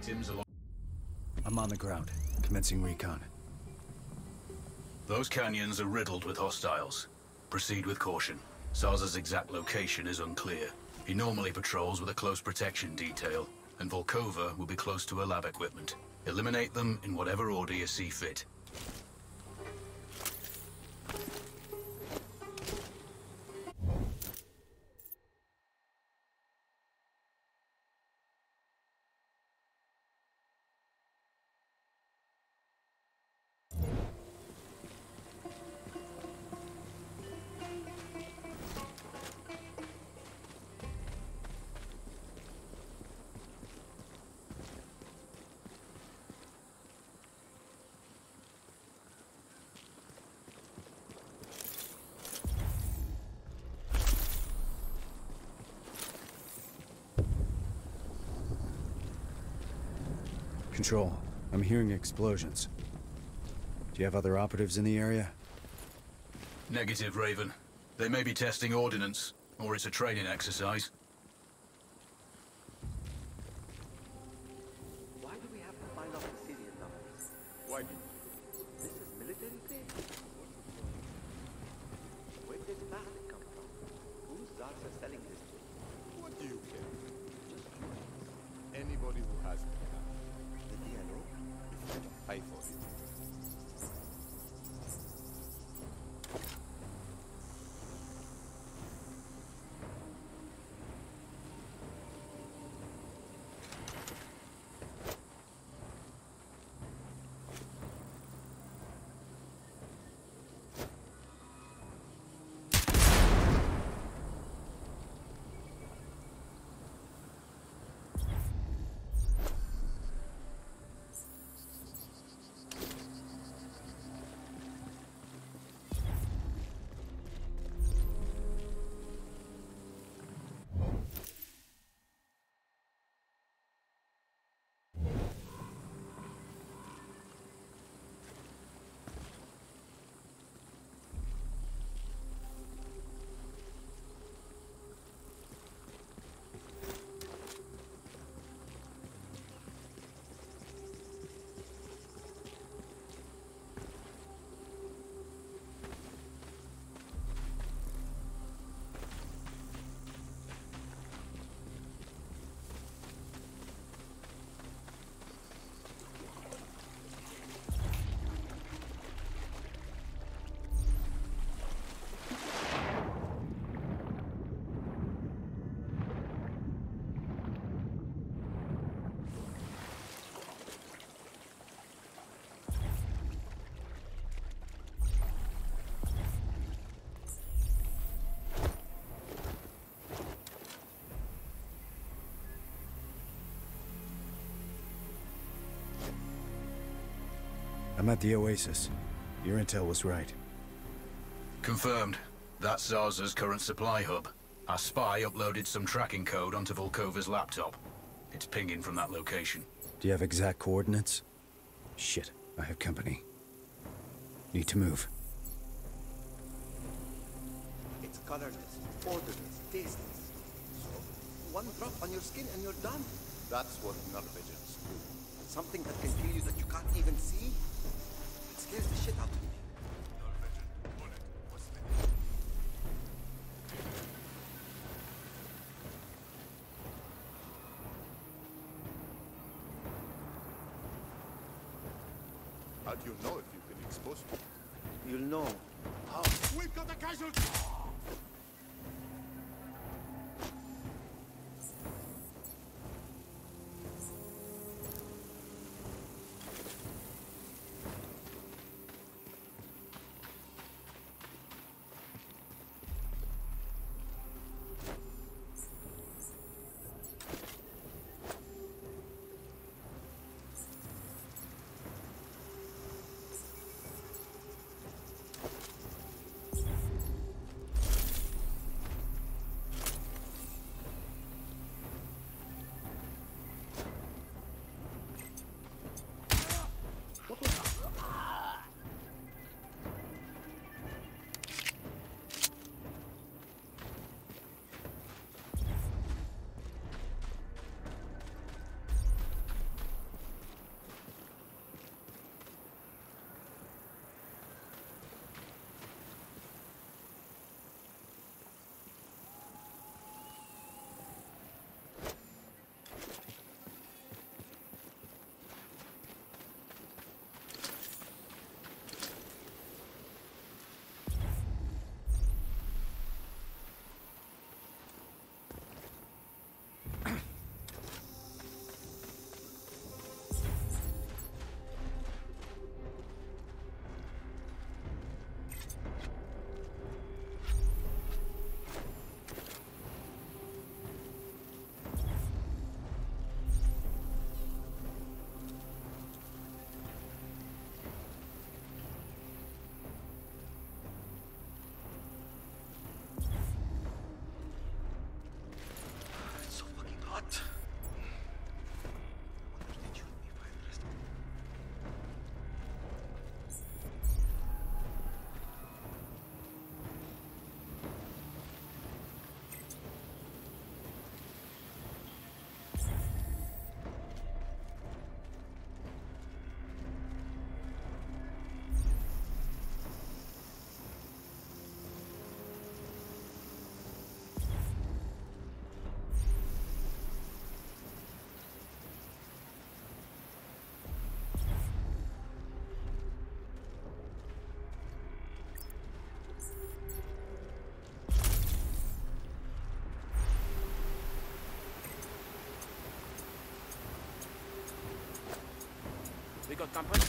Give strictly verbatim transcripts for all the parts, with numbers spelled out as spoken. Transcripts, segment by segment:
victims along... I'm on the ground, commencing recon. Those canyons are riddled with hostiles. Proceed with caution. Zarza's exact location is unclear. He normally patrols with a close protection detail, and Volkova will be close to her lab equipment. Eliminate them in whatever order you see fit. Control, I'm hearing explosions. Do you have other operatives in the area? Negative, Raven. They may be testing ordnance, or it's a training exercise. Why do we have to find out the serial numbers? Why do This is military grade. Where did this plastic come from? Who's Zarza selling this to? What do you care? Just anybody who has it. The D L O? If you don't pay for it. I'm at the Oasis. Your intel was right. Confirmed. That's Zarza's current supply hub. Our spy uploaded some tracking code onto Volkova's laptop. It's pinging from that location. Do you have exact coordinates? Shit, I have company. Need to move. It's colorless, odorless, tasteless. So, one drop on your skin and you're done. That's what null visions do. Something that can kill you that you can't even see? It scares the shit out of me. Null vision, bullet, what's the How do you know if you've been exposed to it? You'll know. How? We've got a casualty! We got company.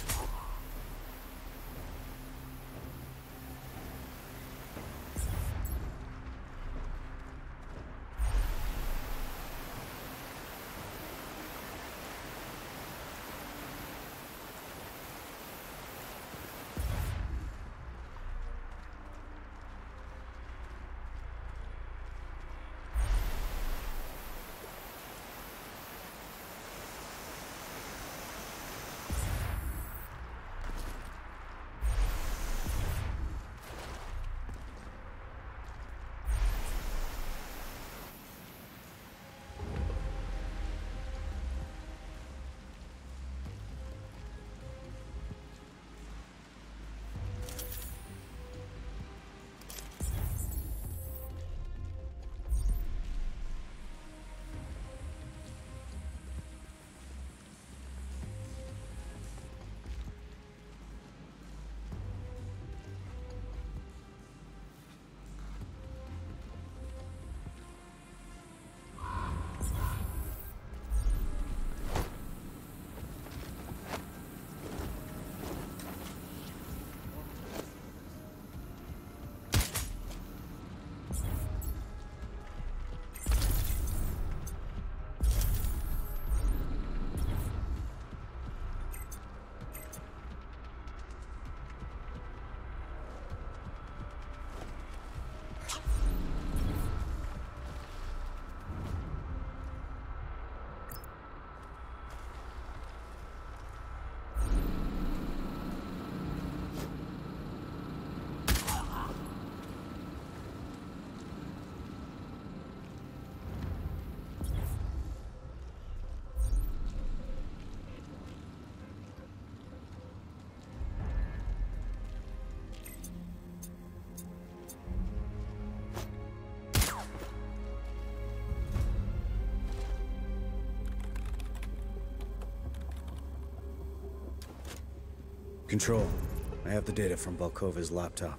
Control. I have the data from Volkova's laptop.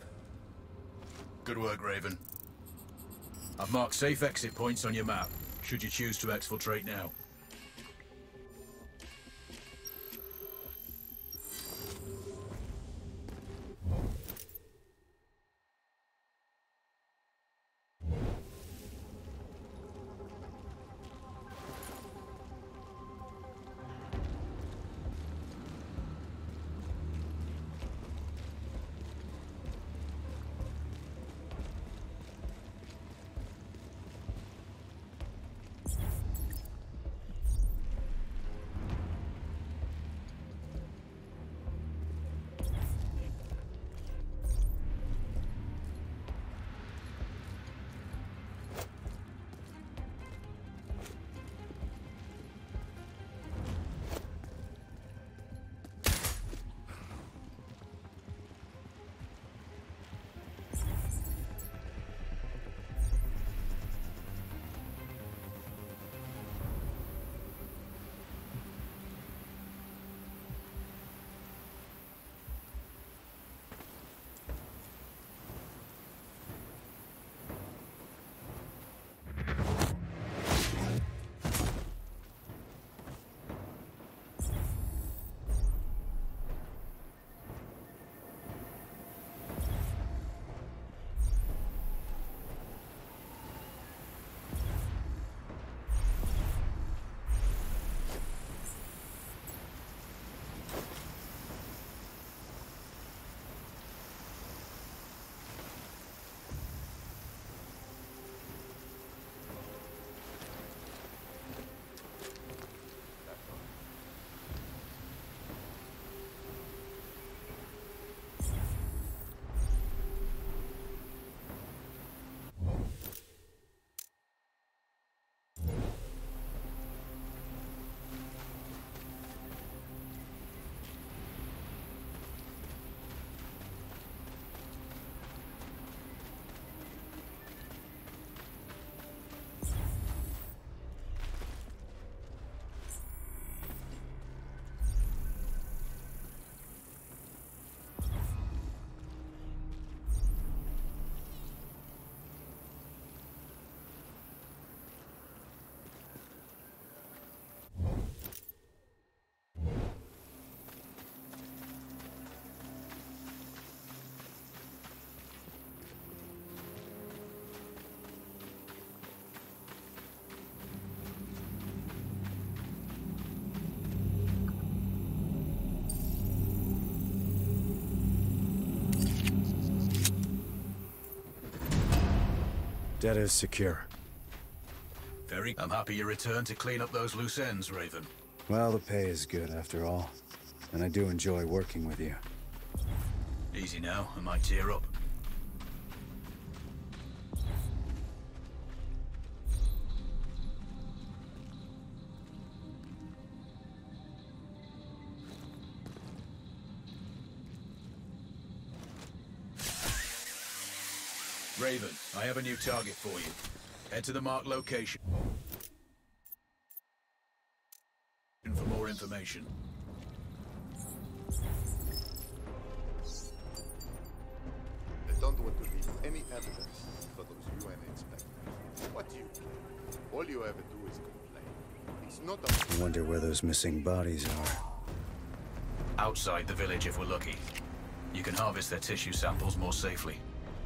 Good work, Raven. I've marked safe exit points on your map, should you choose to exfiltrate now. Data is secure. Very. I'm happy you returned to clean up those loose ends, Raven. Well, the pay is good after all. And I do enjoy working with you. Easy now, I might tear up. Raven, I have a new target for you. Head to the marked location for more information. I don't want to leave any evidence for those U N inspectors. What do you care? All you ever do is complain. It's not a... I wonder where those missing bodies are. Outside the village if we're lucky. You can harvest their tissue samples more safely.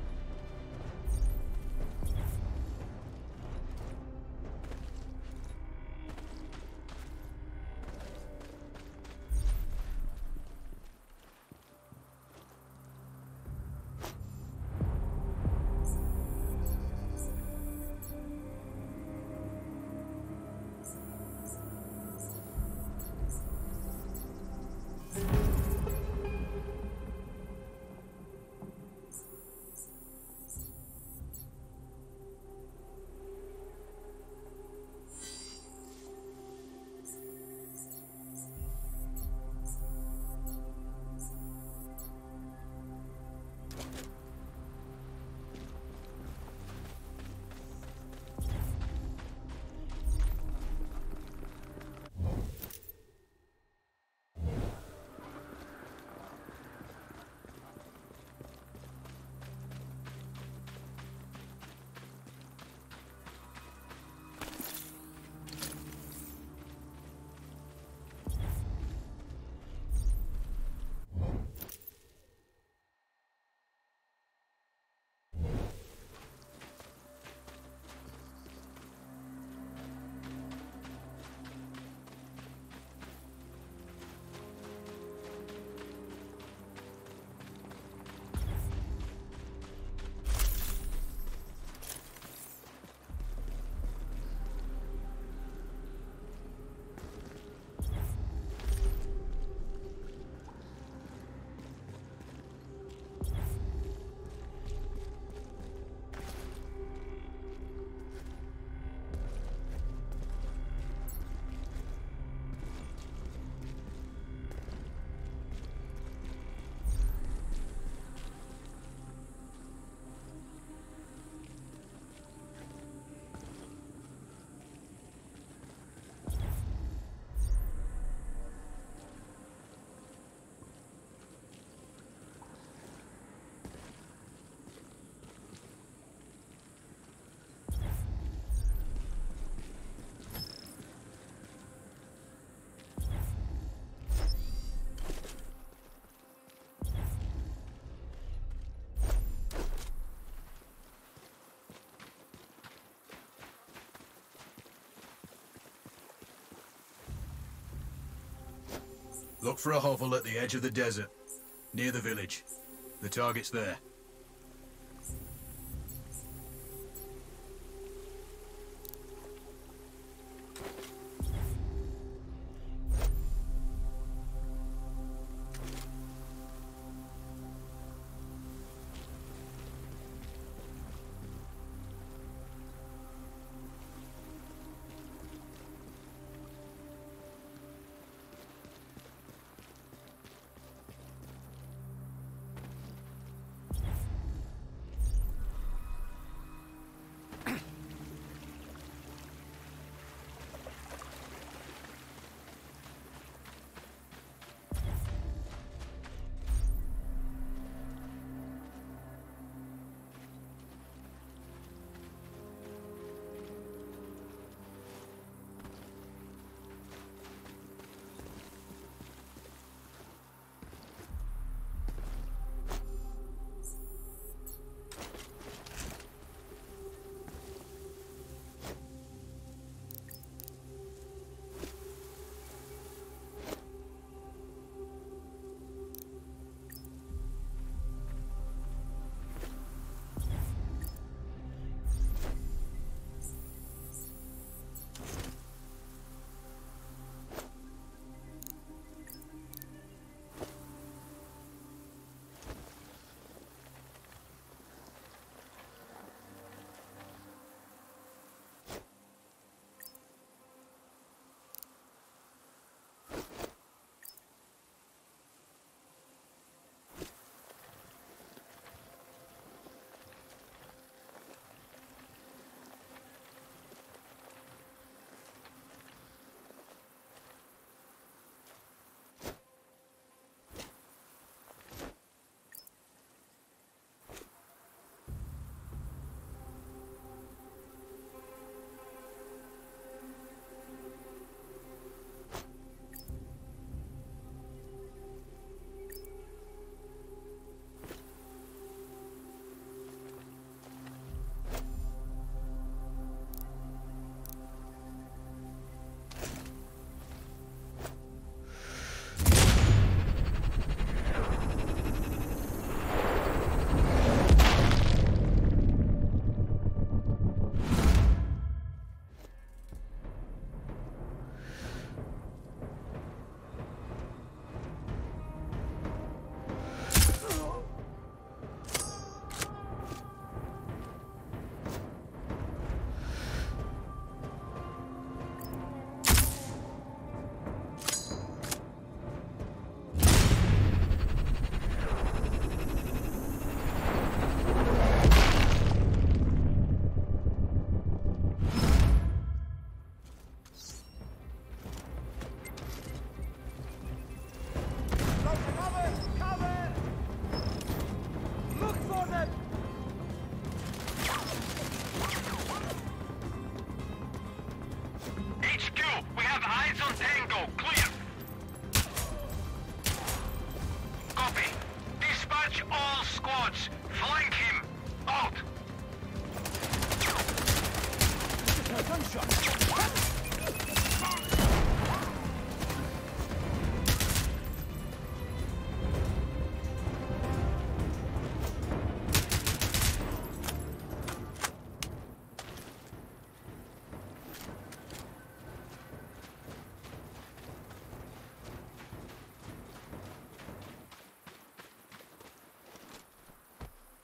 Look for a hovel at the edge of the desert, near the village. The target's there.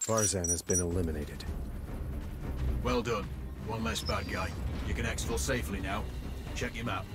Varzan has been eliminated. Well done. One less bad guy. You can exfil safely now. Check him out.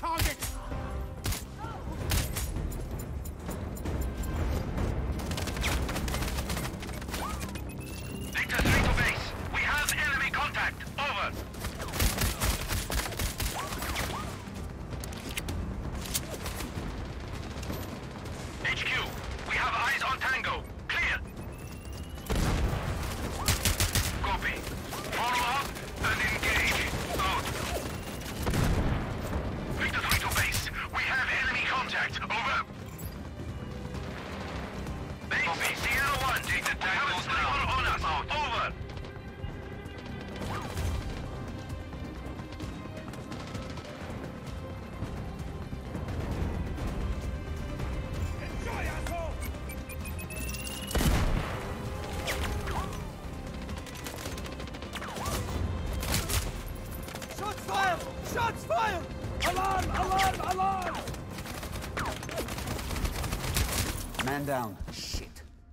target! Victor three to base. We have enemy contact. Over. H Q, we have eyes on Tango. Clear. Copy. Follow up and engage. Out. Victor three to base. We have enemy contact. Over. Base, Sierra one. Take the Tango's down. On us. Out. Over. Shots fired! Shots fired! Alarm! Alarm! Alarm! Man down. Shit.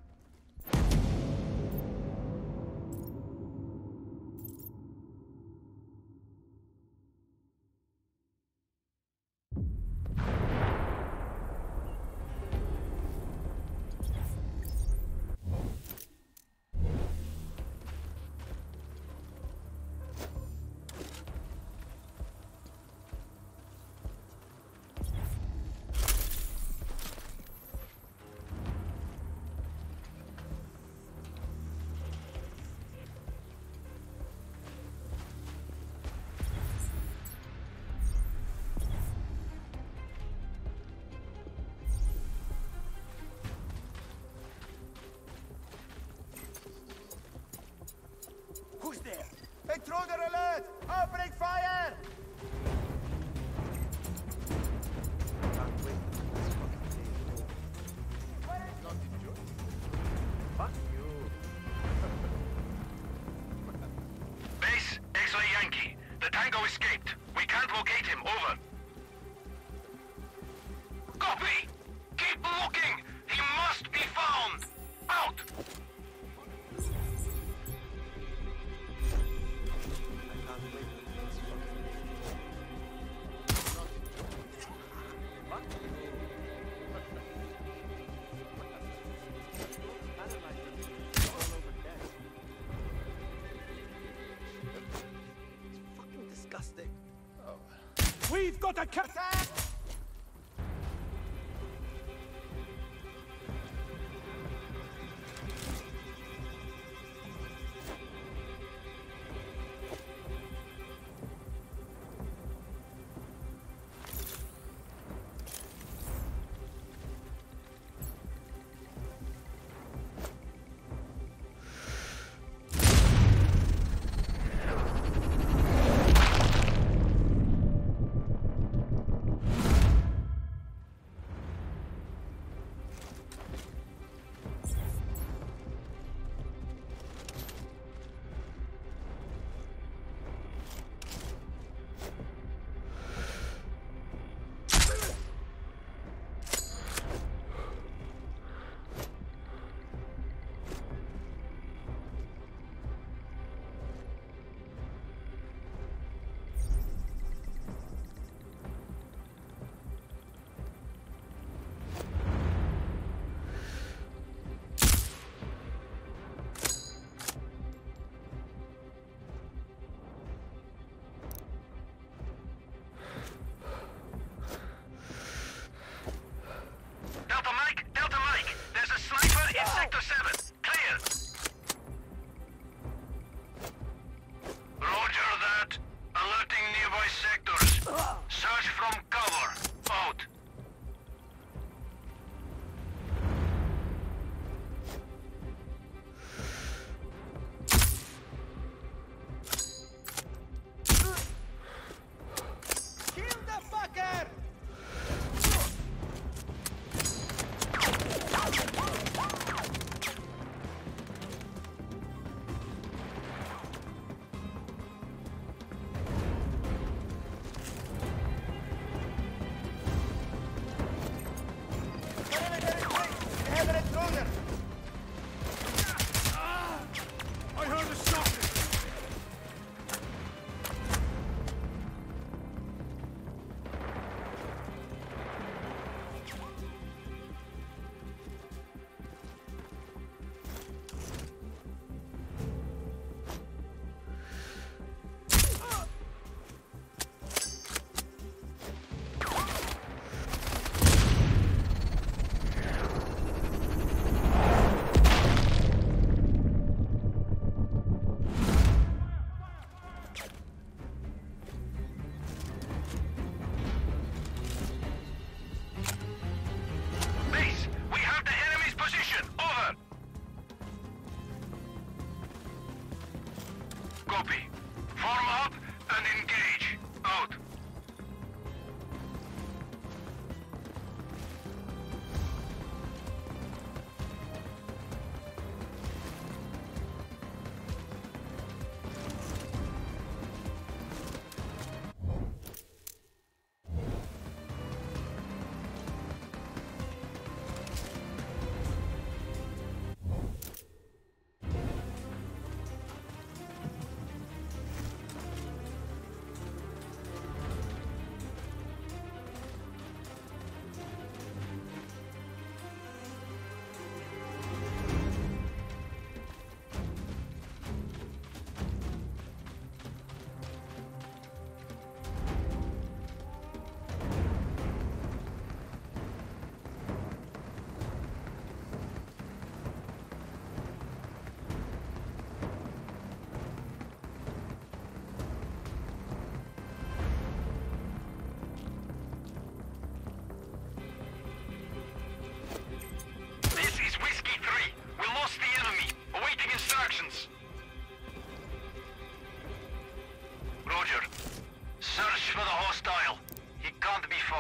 Who's there? Intruder alert! Opening fire! Can't wait for this fucking day. Not enjoying. Fuck you. Base, X-Ray Yankee. The Tango escaped. We can't locate him. Over. Copy! Keep looking! He must be found! Out! I can't wait for this fucking day. Fuck you. Analyze them all over desk. It's fucking disgusting. Oh. We've got a cat!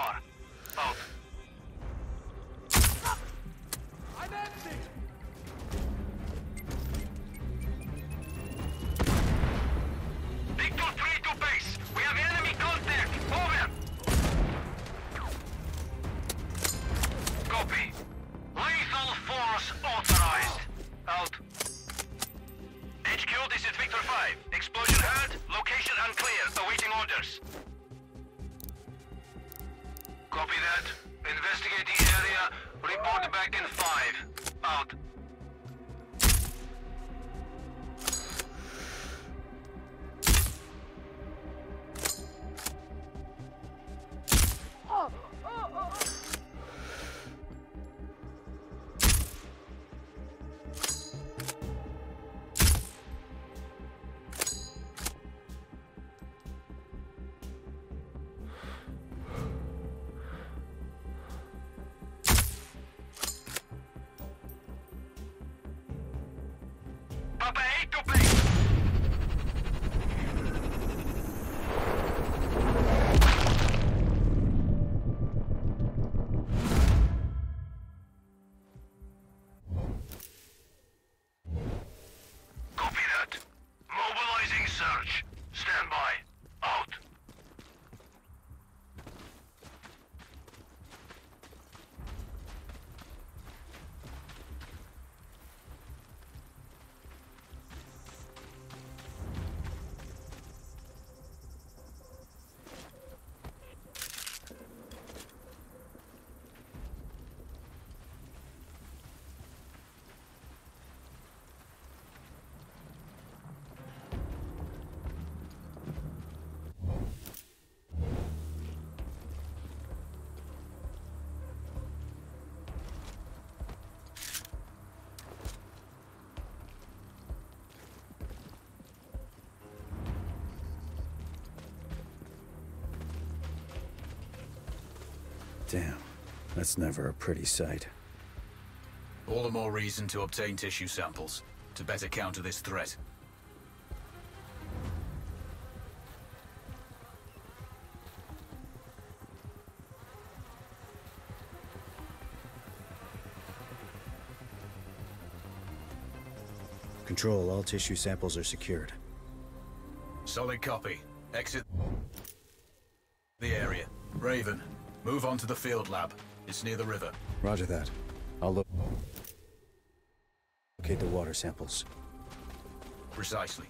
far. Out. I'm empty! Victor three to base. We have enemy contact. Over. Copy. Lethal force authorized. Out. H Q, this is Victor five. Explosion heard. Location unclear. Awaiting orders. Copy that. Investigate the area. Report back in five. Out. Papa eight to base. Copy that. Mobilizing search. Stand by. Out. Damn, that's never a pretty sight. All the more reason to obtain tissue samples, to better counter this threat. Control, all tissue samples are secured. Solid copy. Exit the area. Raven, move on to the field lab. It's near the river. Roger that. I'll lo- locate the water samples. Precisely.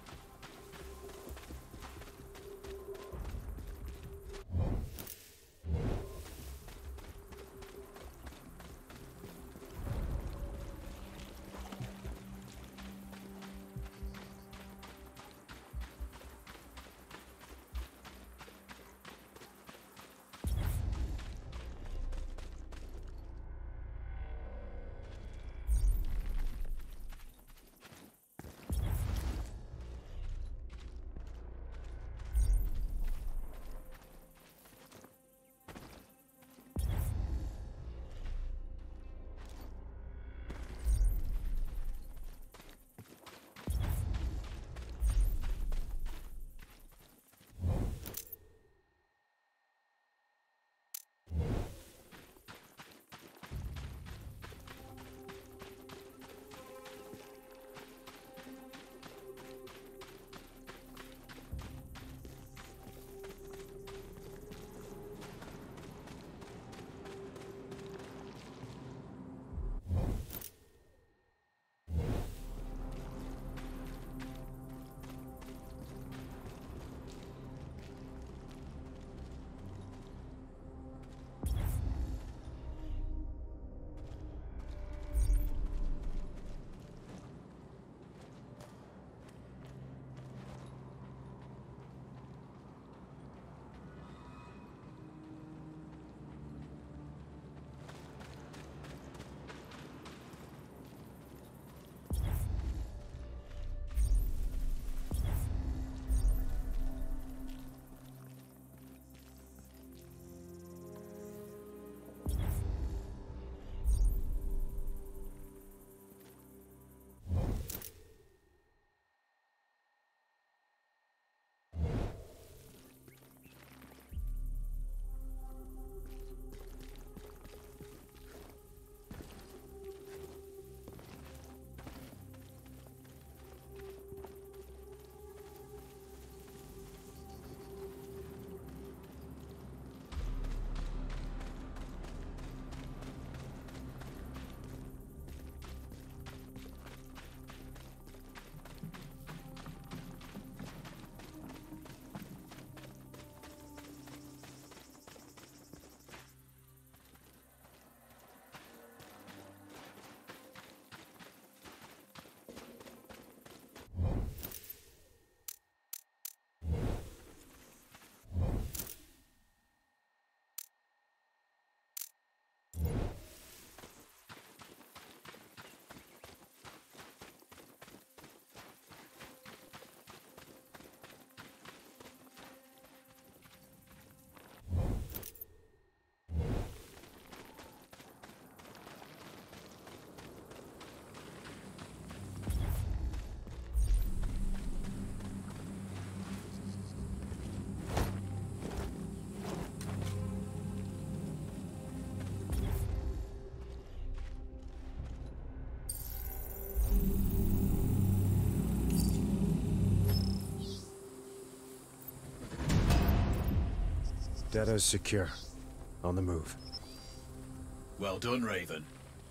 Data's secure. On the move. Well done, Raven.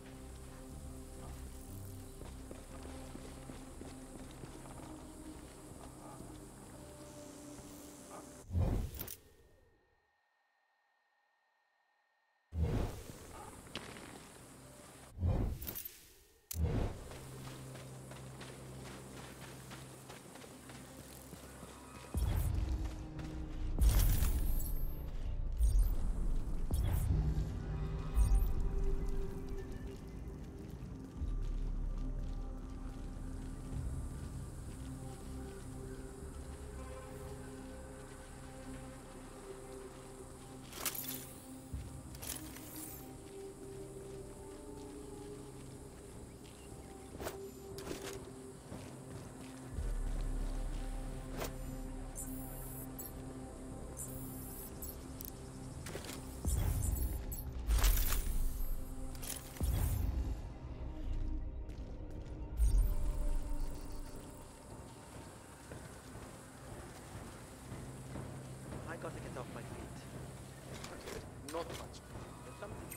I gotta get off my feet. Not much. There's something.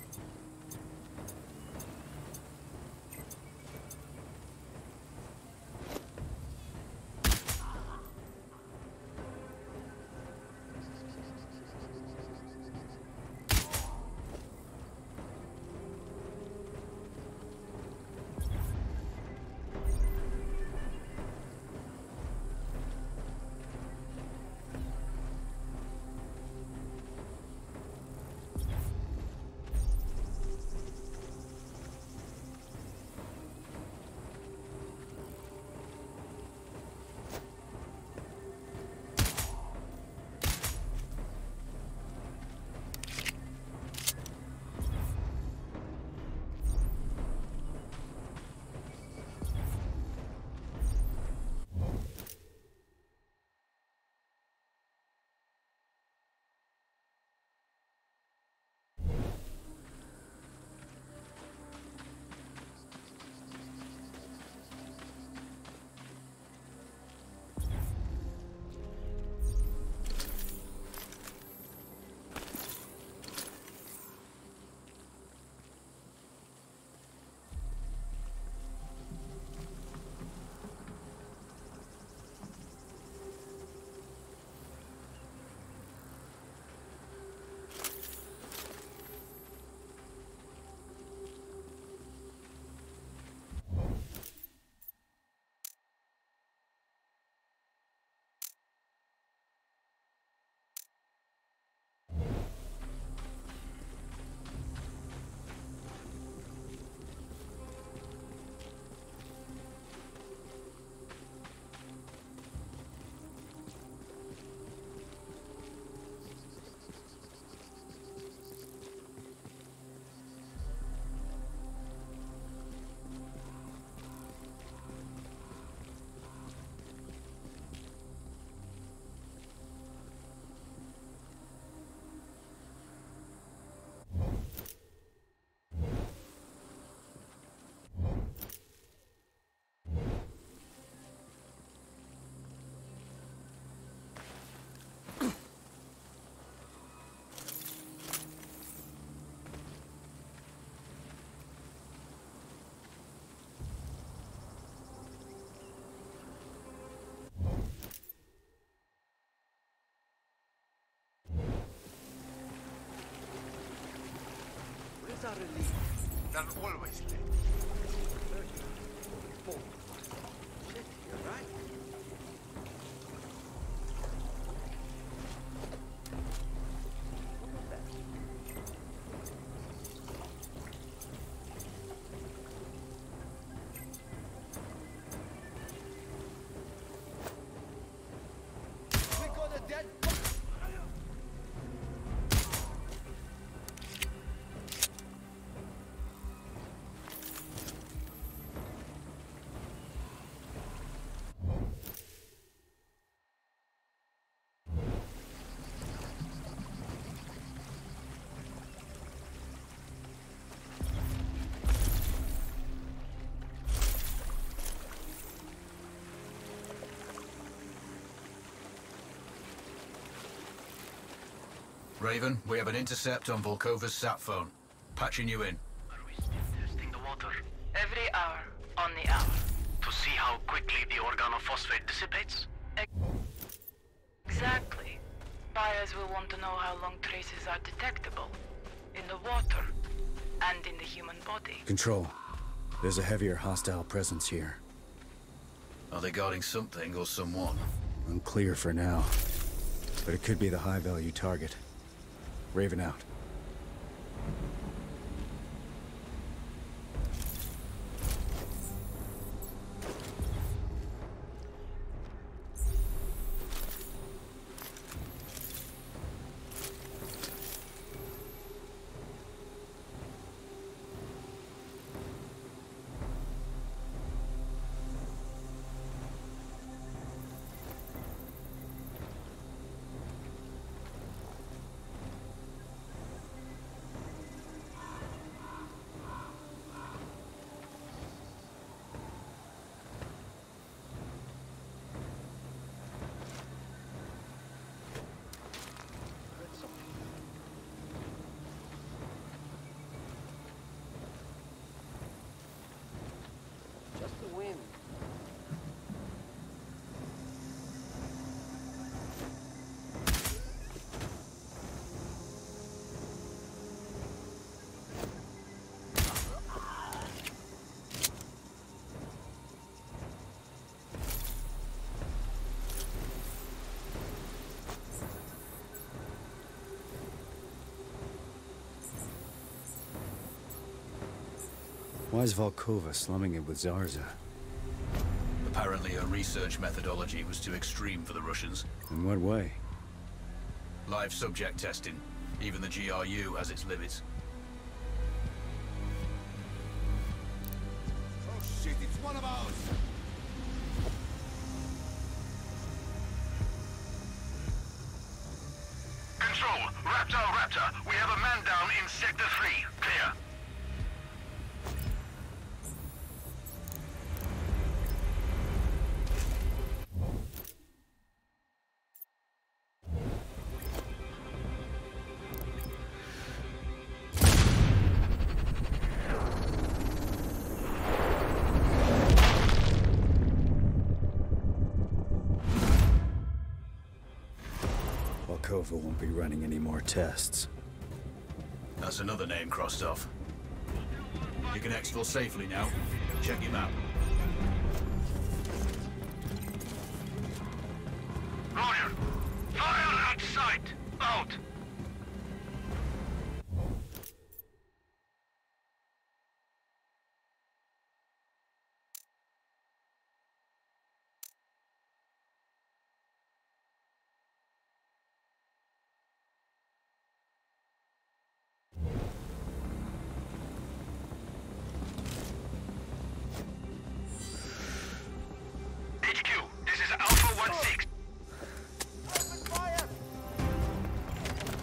Where's our relief? They're always late. Oh, shit, you're right. What was that? We got a dead. Raven, we have an intercept on Volkova's sat phone. Patching you in. Are we still testing the water? Every hour, on the hour. To see how quickly the organophosphate dissipates? Exactly. Buyers will want to know how long traces are detectable. In the water, and in the human body. Control. There's a heavier hostile presence here. Are they guarding something or someone? Unclear for now. But it could be the high-value target. Raven out. Just the wind. Why is Volkova slumming it with Zarza? Apparently her research methodology was too extreme for the Russians. In what way? Live subject testing. Even the G R U has its limits. Oh shit, it's one of ours! Control, Raptor, Raptor. We have a man down in Sector three. Clear. Volkova won't be running any more tests. That's another name crossed off. You can exfil safely now. Check your map. Roger. Fire at sight. Out. H Q, this is Alpha one six. Open fire!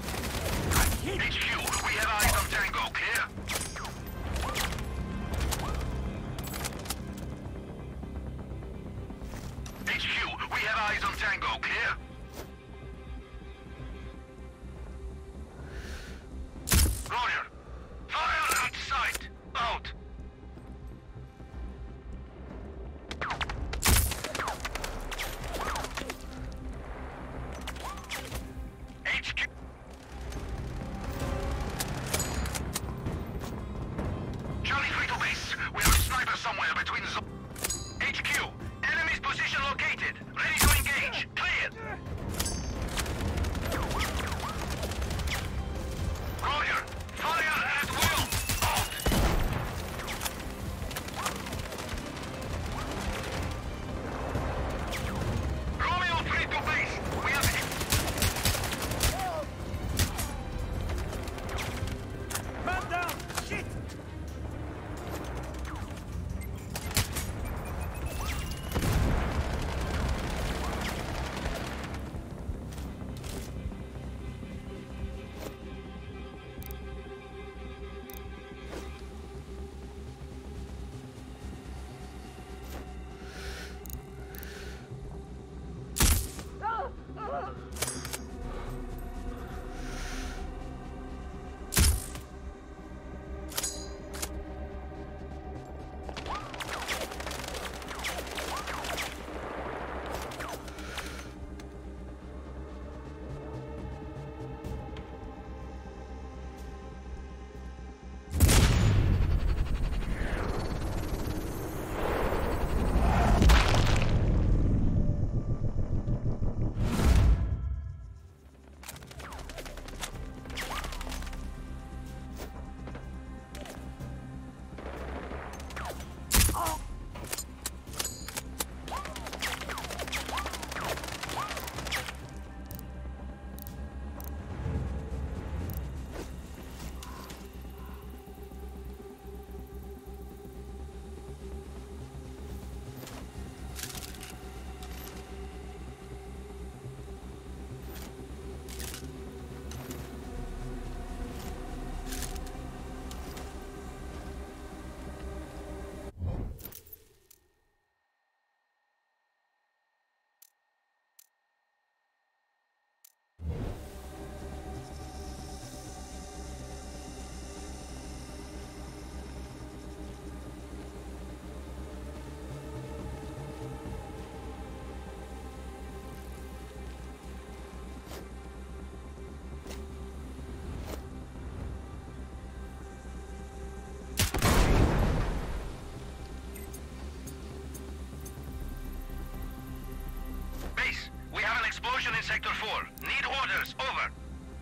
Sector four. Need orders. Over.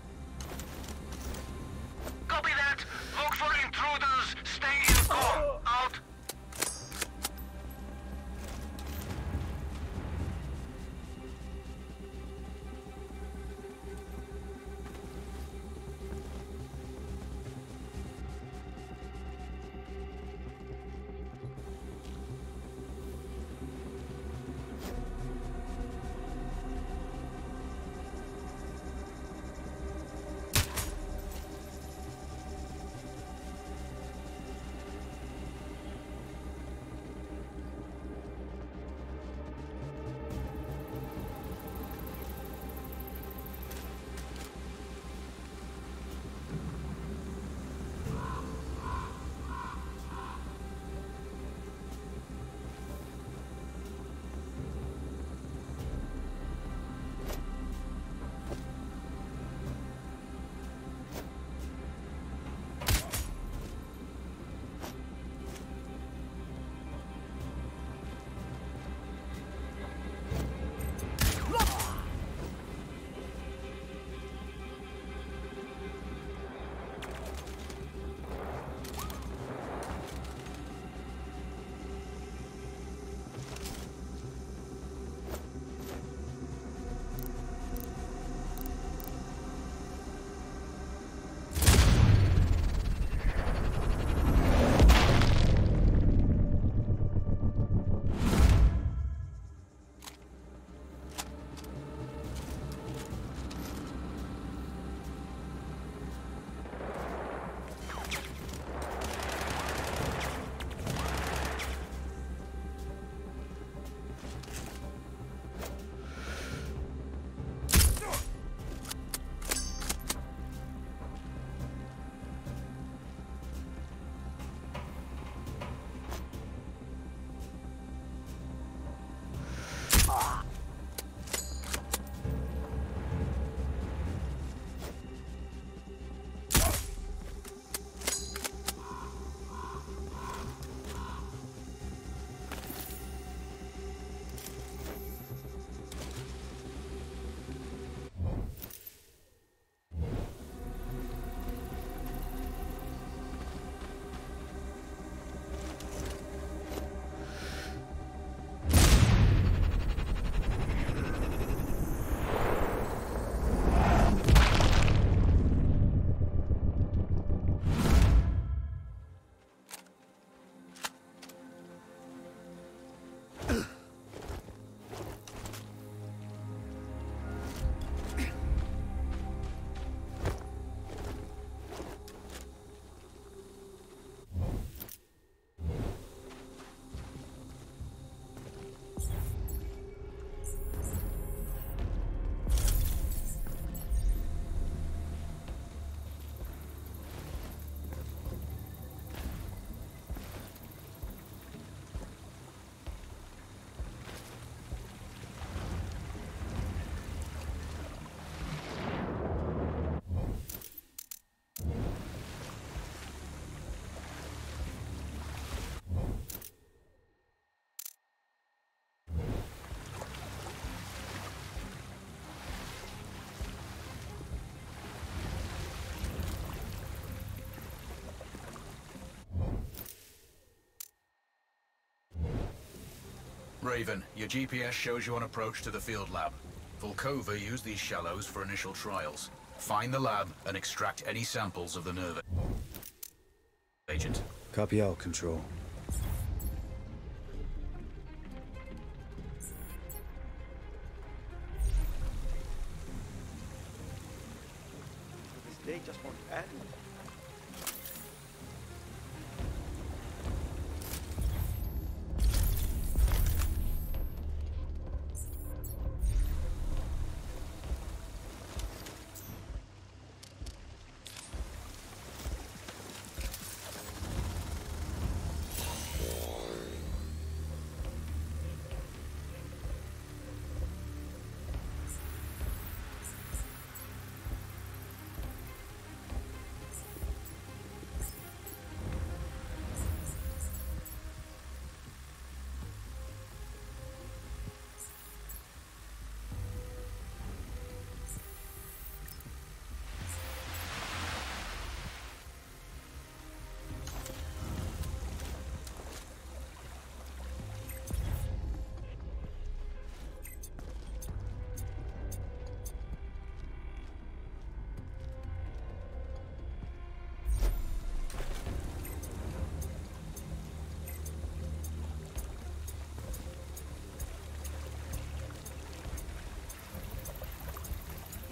Copy that. Look for intruders. Stay in call. Out. Raven, your G P S shows you an approach to the field lab. Volkova used these shallows for initial trials. Find the lab and extract any samples of the nerve agent. Copy out, Control. This day just won't end.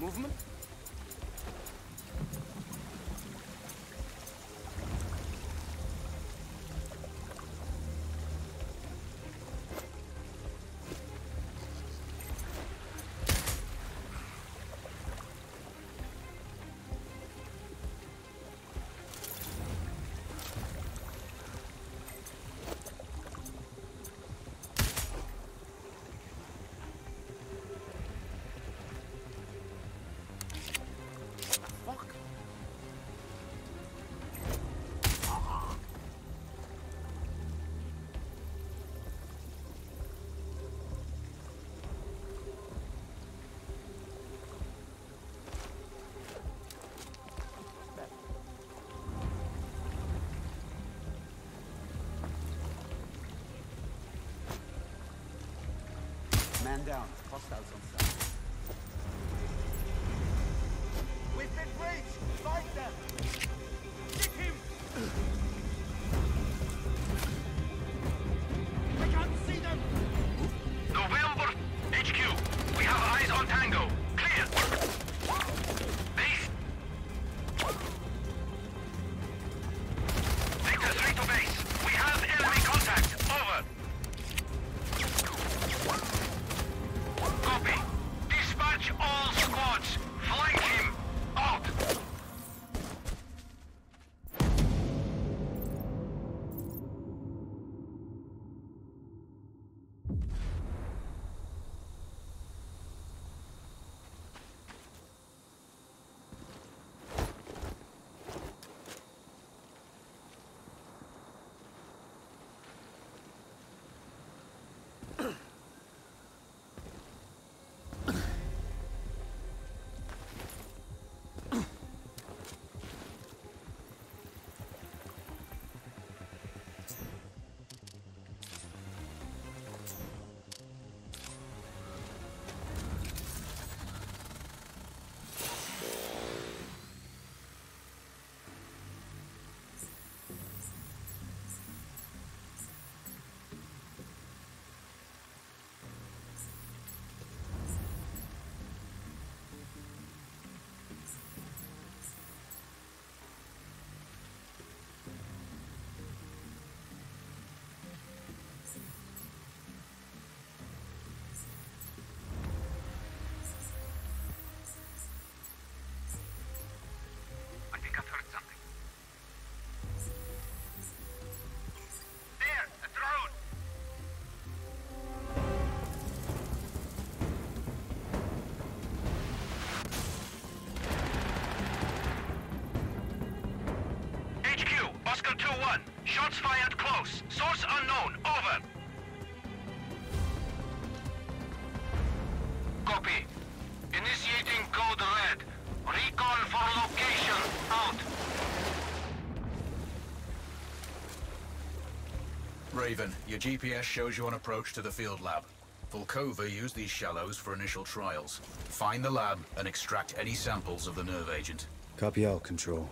movement? Man down. Hostiles on site. We've been breached! Fight them! Get him! I can't see them! November H Q, we have eyes on Tango. Clear. Base. Victor three to base. We have enemy contact. Over. Copy. Dispatch all squads. Flank him. Out. I think I've heard something. There, a drone! H Q, Oscar two one. Shots fired close. Source unknown. Over. Copy. Initiating code red. Recon for location. Out. Raven, your G P S shows you on approach to the field lab. Volkova used these shallows for initial trials. Find the lab and extract any samples of the nerve agent. Copy all, Control.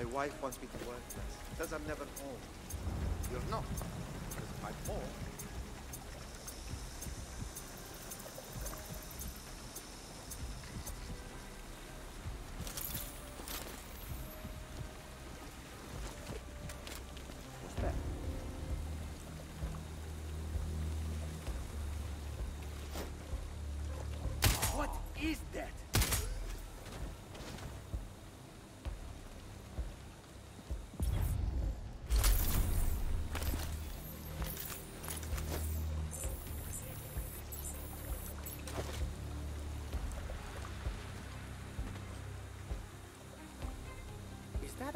My wife wants me to work less. Says I'm never home. You're not. Because I'm home. What's that? What is that? Is that a...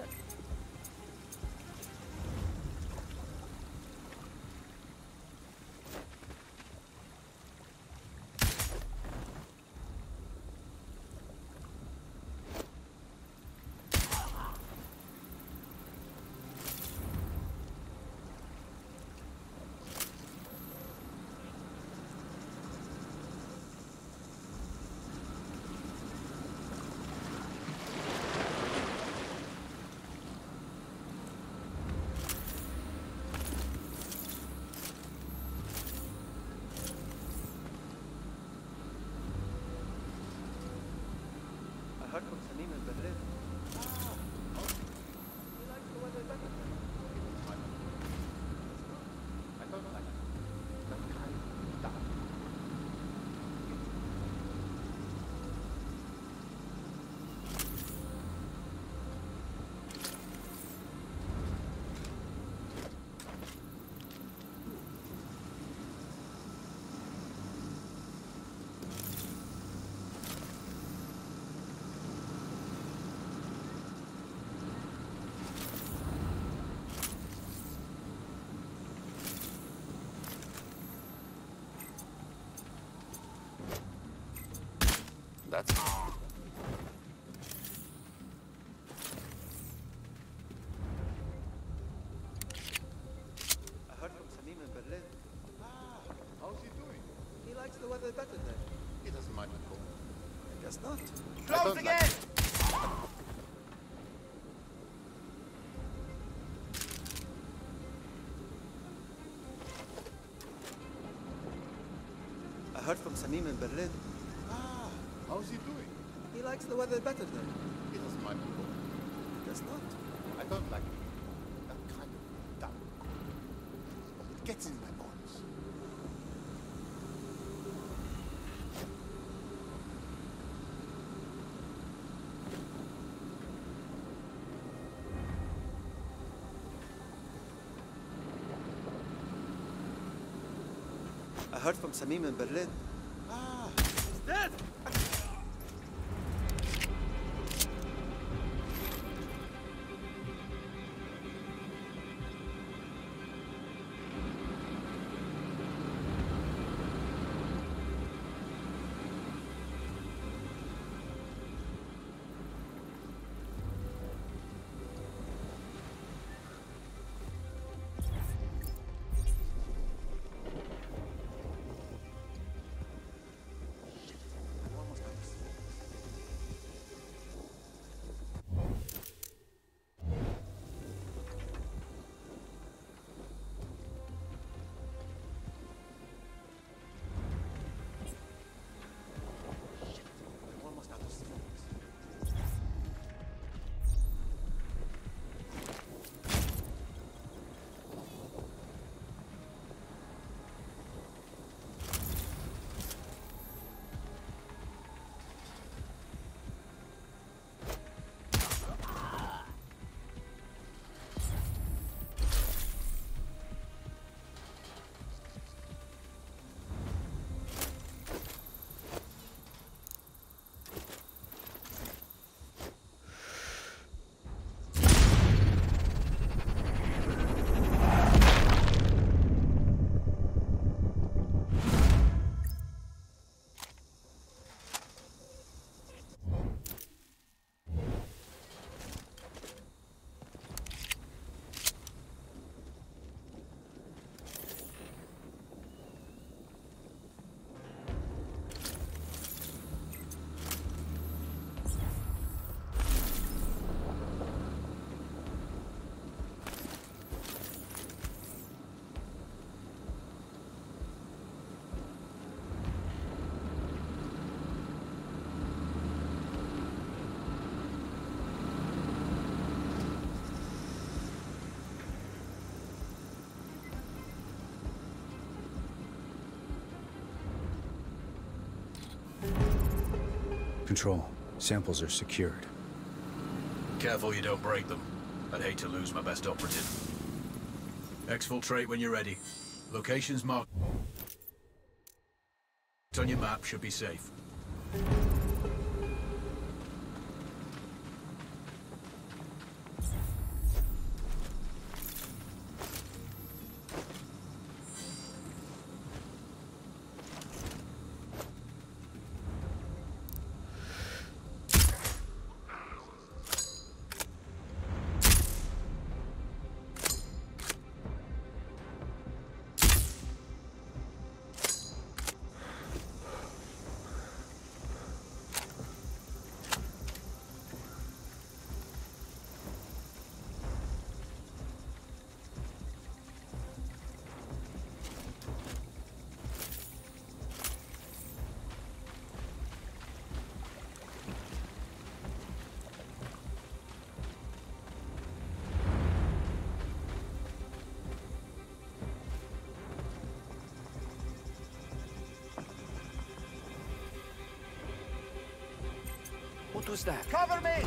I heard from Sanim in Berlin. Ah, okay. He likes the weather better. I don't like it. That kind of dark. That's... I heard from Sanim in Berlin. Ah, how's he doing? He likes the weather better there. He doesn't mind at all. I guess not. I don't like it. I heard from Sanim in Berlin. Ah, how's he doing? He likes the weather better there. He doesn't mind at all. I guess not. I don't like it. That kind of dark. It gets in my bones. I heard from Sanim in Berlin. Ah, He's dead! Control. Samples are secured. Careful you don't break them. I'd hate to lose my best operative. Exfiltrate when you're ready. Locations marked on your map should be safe. What was that? Cover me!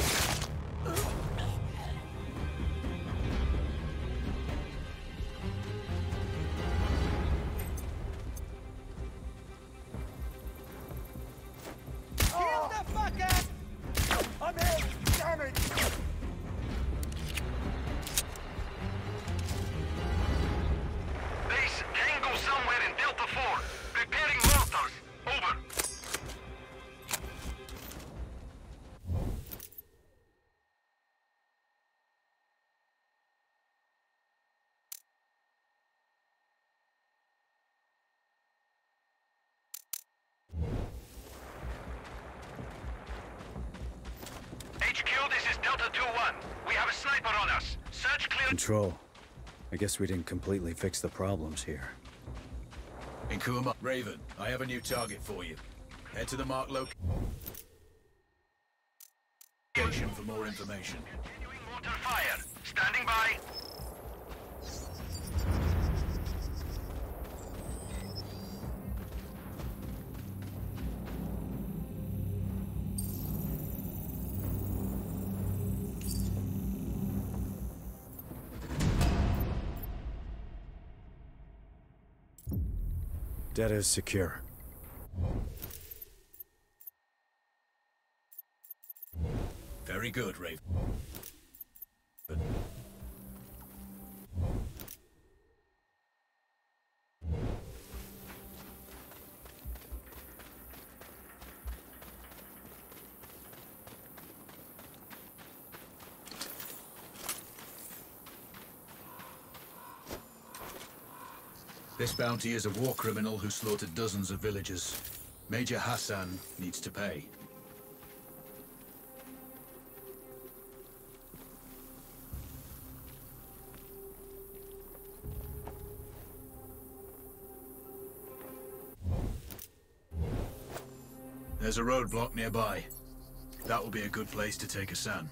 Kill the fucker! I'm hit! Damn it! Base Tango somewhere in Delta four. Preparing mortars. Over. H Q, this is Delta two one. We have a sniper on us. Search clear. Control. I guess we didn't completely fix the problems here. Nkuma. Raven, I have a new target for you. Head to the marked location for more information. Continuing mortar fire. Standing by. Data is secure. Very good, Raven. This bounty is a war criminal who slaughtered dozens of villagers. Major Hassan needs to pay. There's a roadblock nearby. That will be a good place to take Hassan.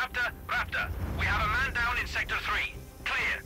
Raptor, Raptor. We have a man down in Sector three. Clear.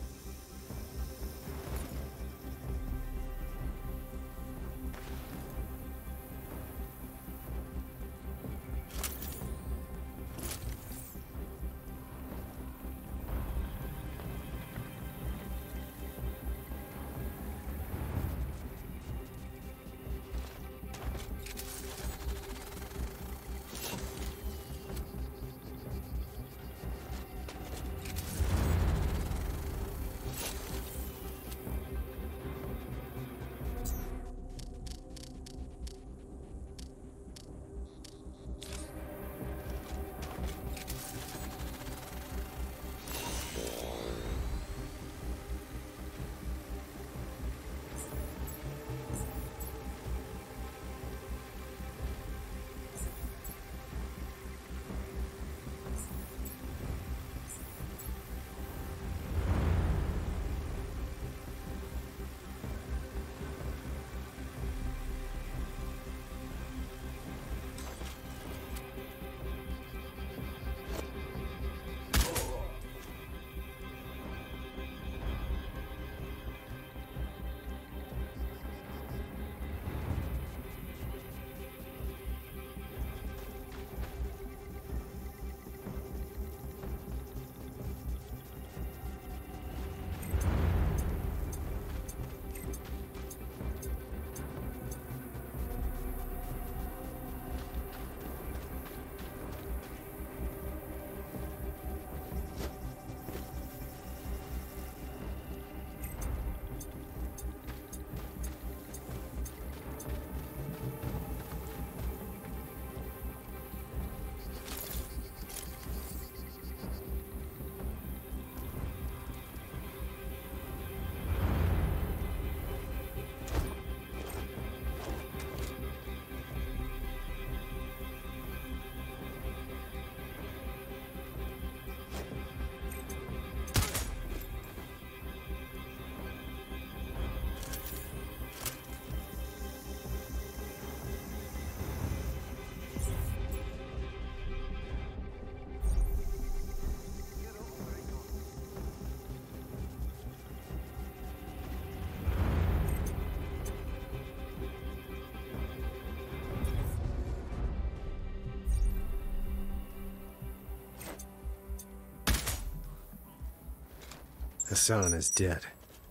Hassan is dead.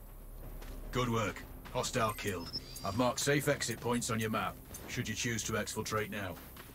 Good work. Hostile killed. I've marked safe exit points on your map, should you choose to exfiltrate now.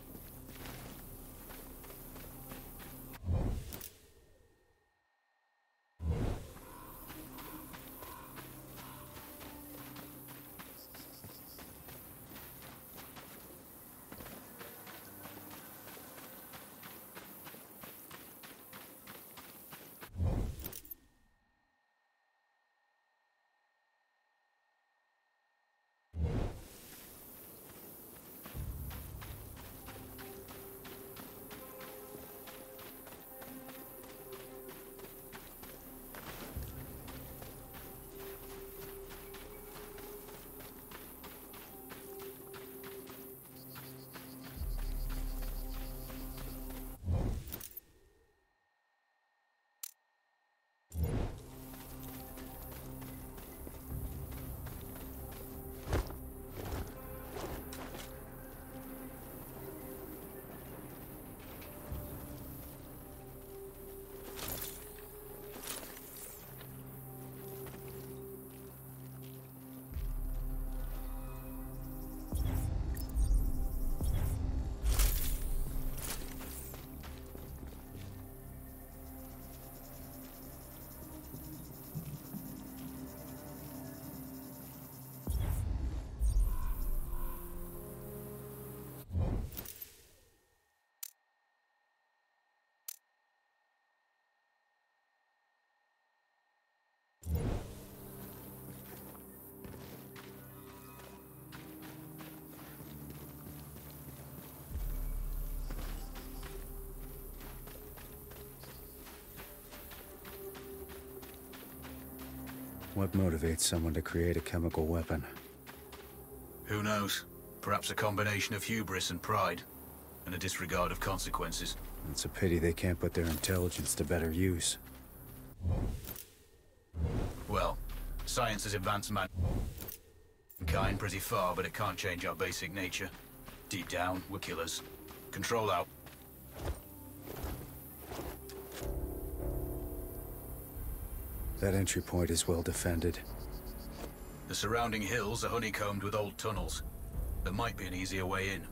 What motivates someone to create a chemical weapon? Who knows? Perhaps a combination of hubris and pride, and a disregard of consequences. It's a pity they can't put their intelligence to better use. Well, science has advanced mankind pretty far, but it can't change our basic nature. Deep down, we're killers. Control out. That entry point is well defended. The surrounding hills are honeycombed with old tunnels. There might be an easier way in.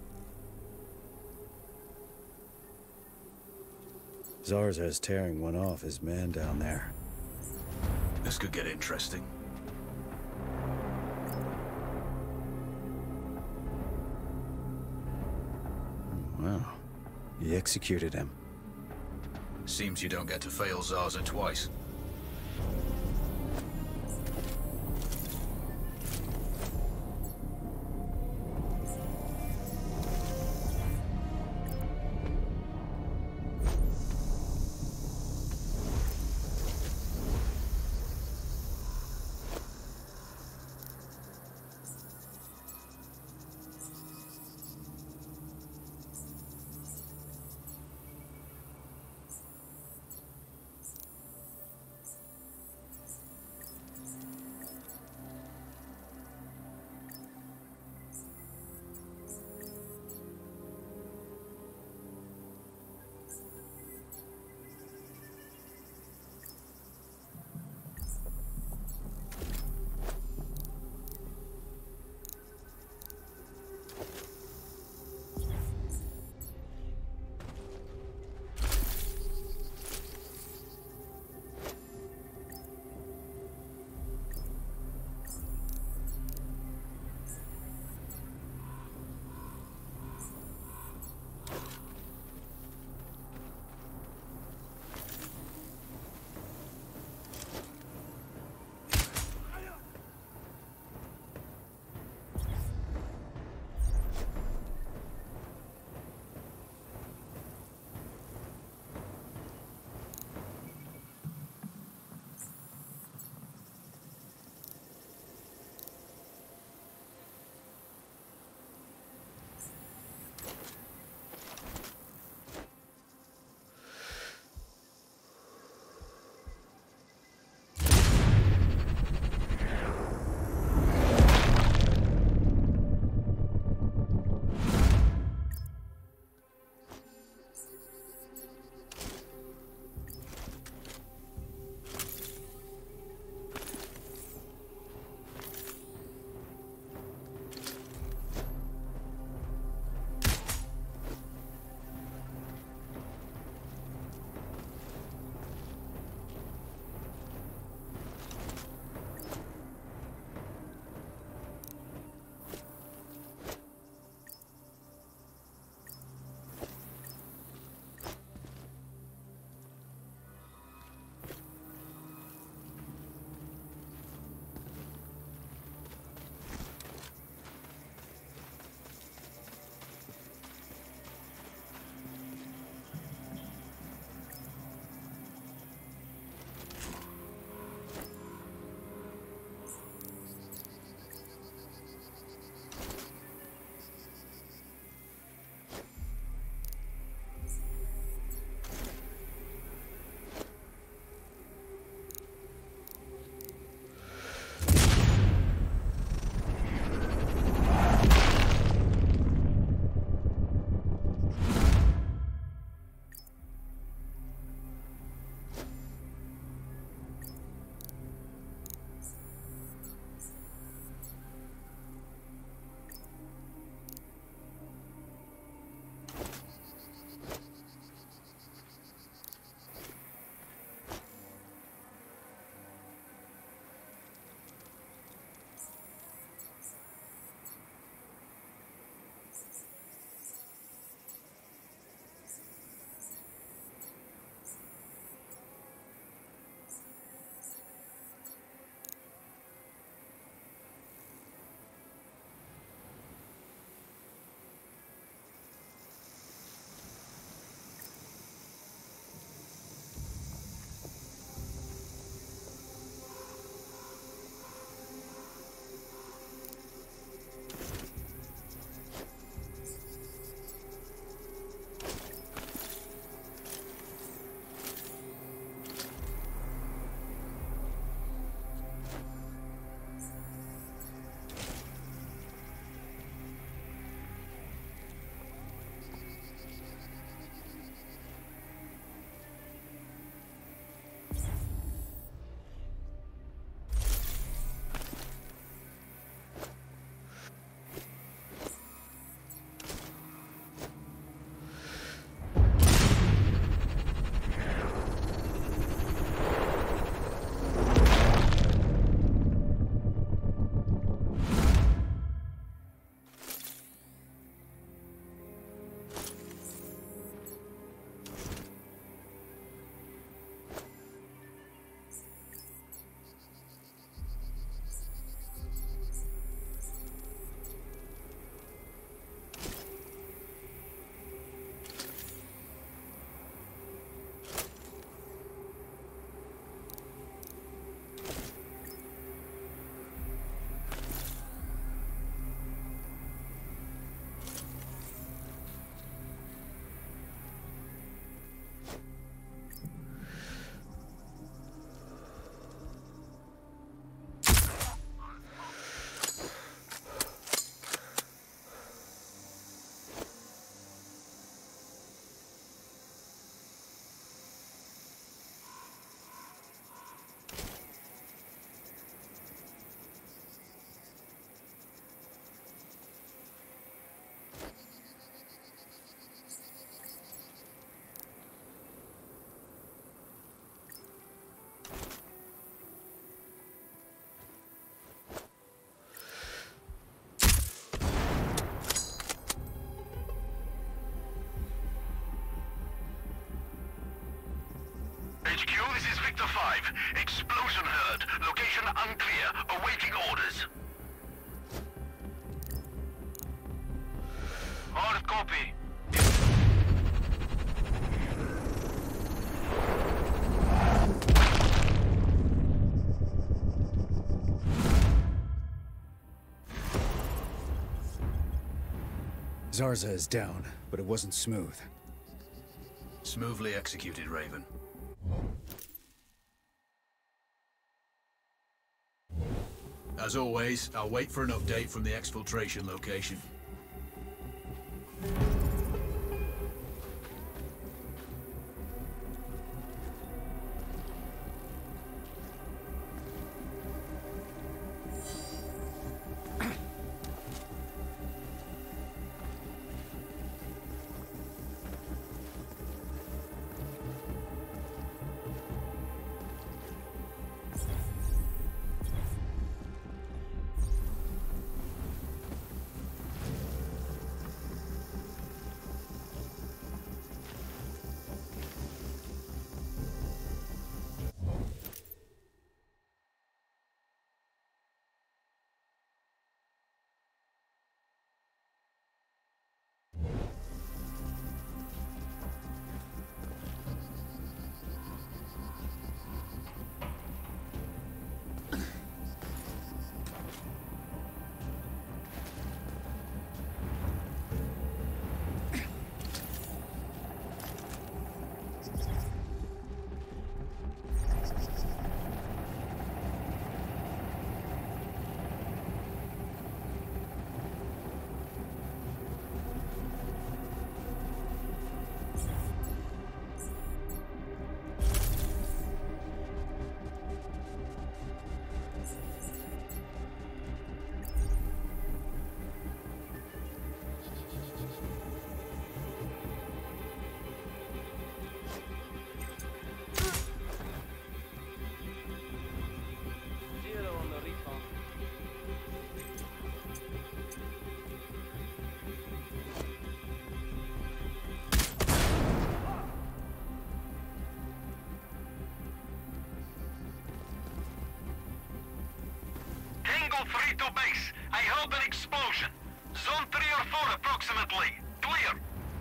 Zarza's tearing one off his man down there. This could get interesting. Wow. He executed him. Seems you don't get to fail Zarza twice. Victor five. Explosion heard. Location unclear. Awaiting orders. Hard copy. Zarza is down, but it wasn't smooth. Smoothly executed, Raven. As always, I'll wait for an update from the exfiltration location. three to base. I heard an explosion. Zone three or four approximately. Clear.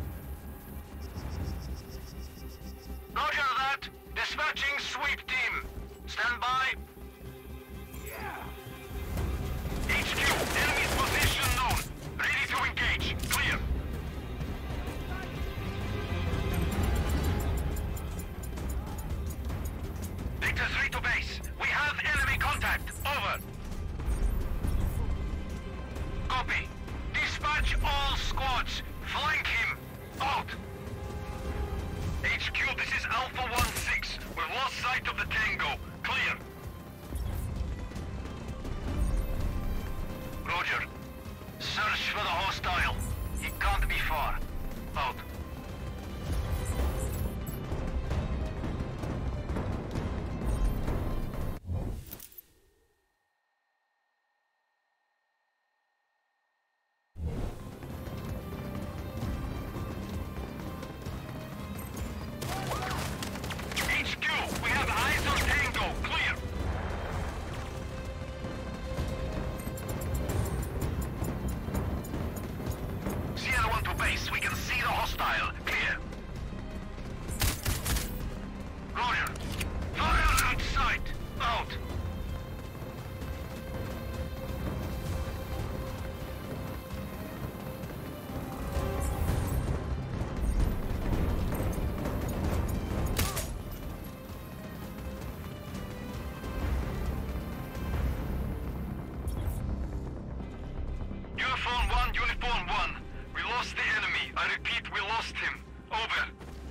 Roger that. Dispatching sweep team. Stand by. Yeah. H Q, enemy's position known. Ready to engage. Clear. Victor three to base. We have enemy contact. Over. Copy. Dispatch all squads. Flank him. Out. H Q, this is Alpha one six. We've lost sight of the Tango. Clear. Roger. Search for the hostile. He can't be far. Out. Uniform one, Uniform one. We lost the enemy. I repeat, we lost him. Over.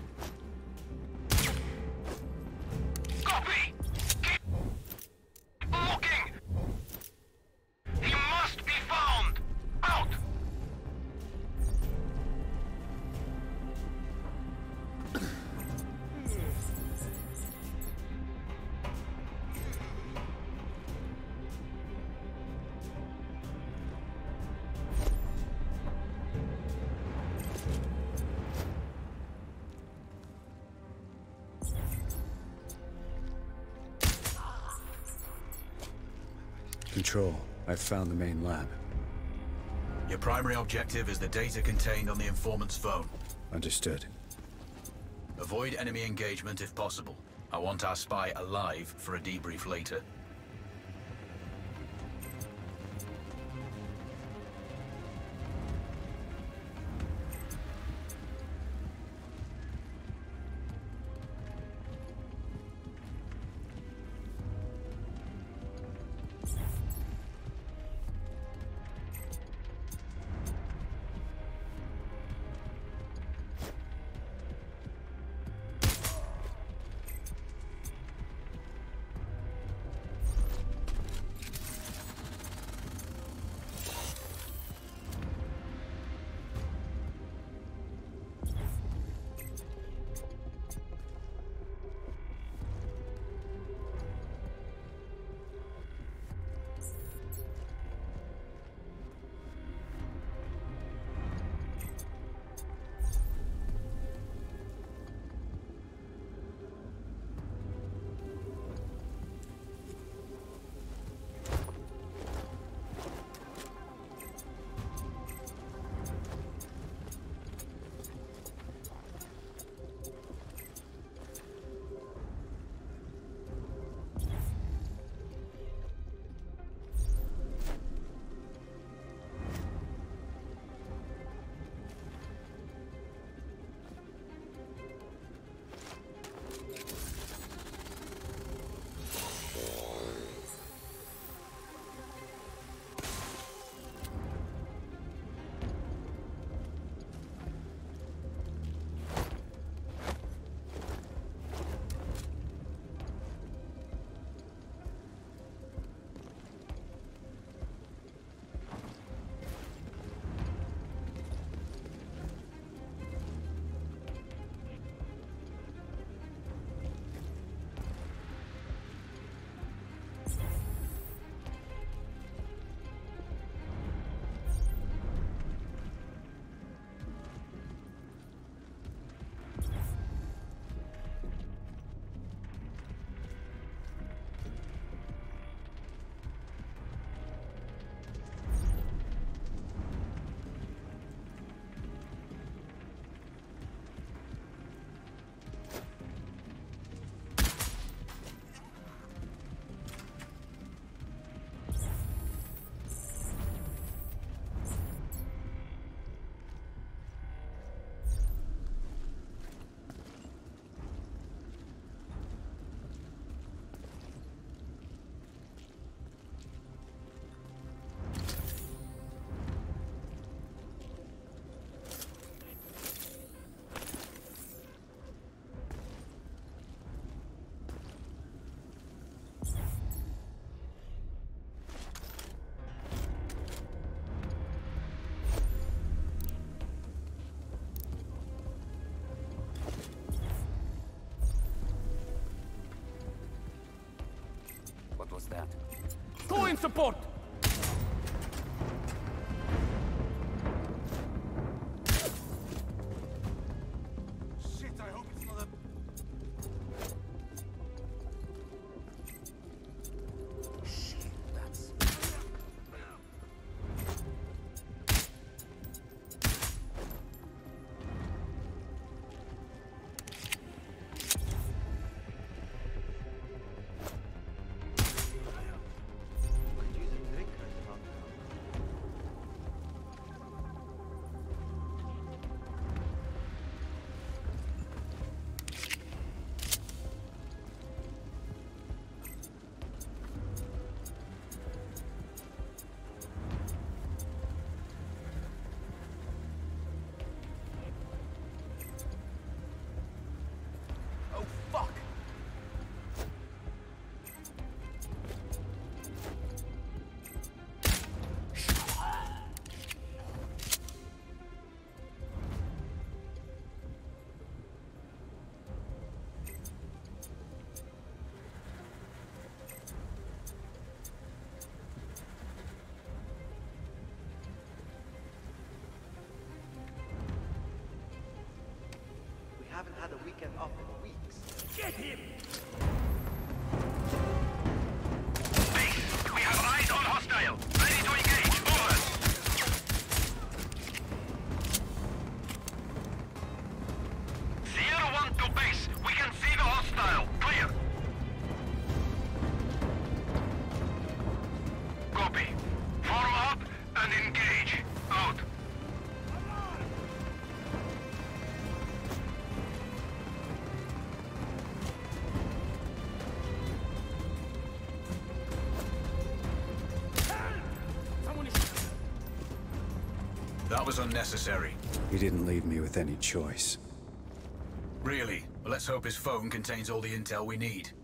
Copy! Keep looking! He must be found! Out! Control, I've found the main lab. Your primary objective is the data contained on the informant's phone. Understood. Avoid enemy engagement if possible. I want our spy alive for a debrief later. Was that? Go in support! Shit, I hope it's not a... Shit, that's... haven't had a weekend off in weeks. Get him! Base, we have eyes on hostiles. and engage. Out. That was unnecessary. He didn't leave me with any choice. Really? Well, let's hope his phone contains all the intel we need.